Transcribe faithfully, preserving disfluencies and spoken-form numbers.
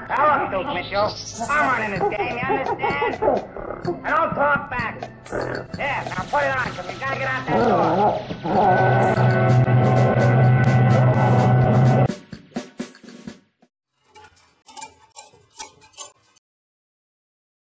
Now look, Duke Mitchell, I'm running this game, you understand? And don't talk back. Yeah, now put it on, because we gotta get out that door.